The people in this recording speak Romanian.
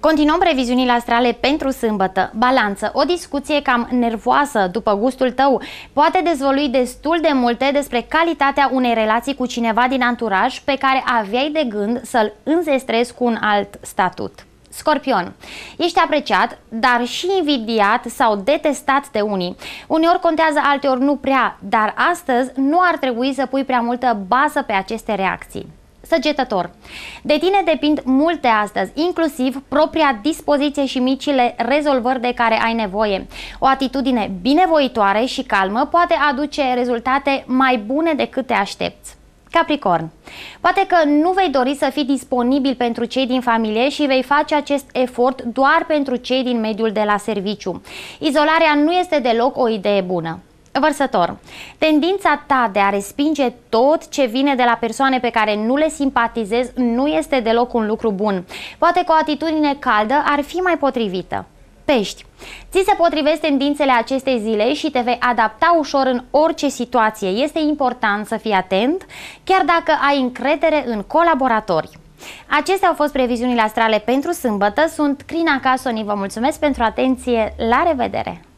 Continuăm previziunile astrale pentru sâmbătă. Balanță, o discuție cam nervoasă, după gustul tău, poate dezvălui destul de multe despre calitatea unei relații cu cineva din anturaj pe care aveai de gând să-l înzestrezi cu un alt statut. Scorpion, ești apreciat, dar și invidiat sau detestat de unii. Uneori contează, alteori nu prea, dar astăzi nu ar trebui să pui prea multă bază pe aceste reacții. Săgetător, de tine depind multe astăzi, inclusiv propria dispoziție și micile rezolvări de care ai nevoie. O atitudine binevoitoare și calmă poate aduce rezultate mai bune decât te aștepți. Capricorn, poate că nu vei dori să fii disponibil pentru cei din familie și vei face acest efort doar pentru cei din mediul de la serviciu. Izolarea nu este deloc o idee bună. Vărsător, tendința ta de a respinge tot ce vine de la persoane pe care nu le simpatizezi nu este deloc un lucru bun. Poate că o atitudine caldă ar fi mai potrivită. Pești, ți se potrivesc tendințele acestei zile și te vei adapta ușor în orice situație. Este important să fii atent, chiar dacă ai încredere în colaboratori. Acestea au fost previziunile astrale pentru sâmbătă. Sunt Crina Casoni, vă mulțumesc pentru atenție, la revedere!